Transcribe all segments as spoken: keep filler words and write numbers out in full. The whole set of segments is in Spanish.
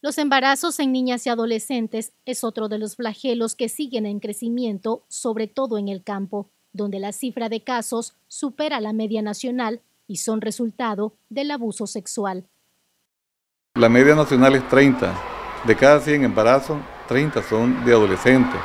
Los embarazos en niñas y adolescentes es otro de los flagelos que siguen en crecimiento, sobre todo en el campo, donde la cifra de casos supera la media nacional y son resultado del abuso sexual. La media nacional es treinta. De cada cien embarazos, treinta son de adolescentes.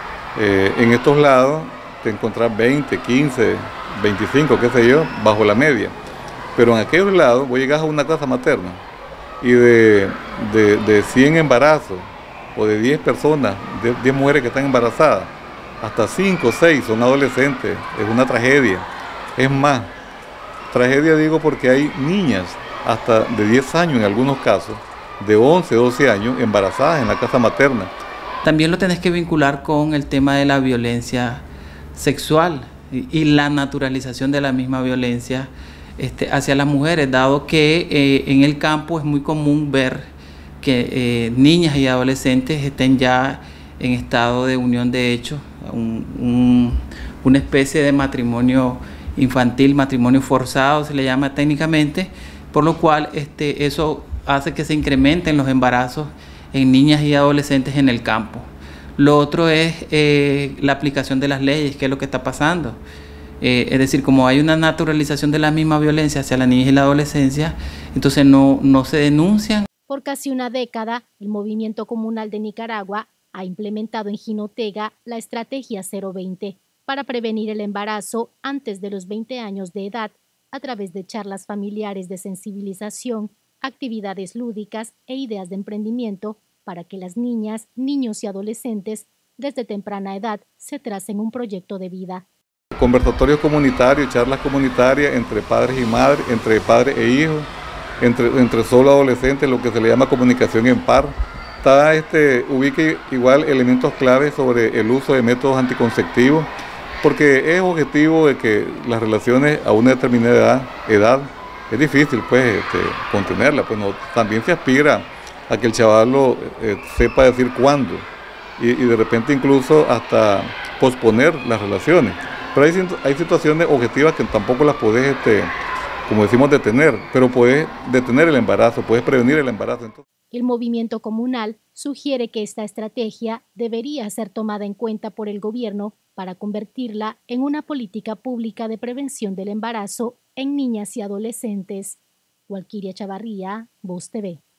Eh, en estos lados te encontrás veinte, quince, veinticinco, qué sé yo, bajo la media. Pero en aquellos lados vos llegás a una casa materna y de, de, de cien embarazos o de diez personas, de diez mujeres que están embarazadas, hasta cinco o seis son adolescentes. Es una tragedia. Es más, tragedia digo porque hay niñas hasta de diez años en algunos casos, de once, doce años, embarazadas en la casa materna. También lo tenés que vincular con el tema de la violencia sexual y, y la naturalización de la misma violencia este, hacia las mujeres, dado que eh, en el campo es muy común ver que eh, niñas y adolescentes estén ya en estado de unión de hecho, un, un, una especie de matrimonio infantil, matrimonio forzado se le llama técnicamente, por lo cual este, eso hace que se incrementen los embarazos en niñas y adolescentes en el campo. Lo otro es eh, la aplicación de las leyes, que es lo que está pasando. Eh, es decir, como hay una naturalización de la misma violencia hacia la niñez y la adolescencia, entonces no, no se denuncian. Por casi una década, el Movimiento Comunal de Nicaragua ha implementado en Jinotega la estrategia cero veinte para prevenir el embarazo antes de los veinte años de edad a través de charlas familiares de sensibilización, actividades lúdicas e ideas de emprendimiento para que las niñas, niños y adolescentes desde temprana edad se tracen un proyecto de vida. Conversatorios comunitarios, charlas comunitarias entre padres y madres, entre padres e hijos, entre, entre solo adolescentes, lo que se le llama comunicación en par. Está, este, ubique igual elementos claves sobre el uso de métodos anticonceptivos, porque es objetivo de que las relaciones a una determinada edad, edad es difícil pues este, contenerla, pues no, también se aspira a que el chaval eh, sepa decir cuándo y, y de repente incluso hasta posponer las relaciones. Pero hay, hay situaciones objetivas que tampoco las podés, este, como decimos, detener, pero puedes detener el embarazo, puedes prevenir el embarazo. Entonces, el movimiento comunal sugiere que esta estrategia debería ser tomada en cuenta por el gobierno para convertirla en una política pública de prevención del embarazo en niñas y adolescentes. Walkiria Chavarría, Voz T V.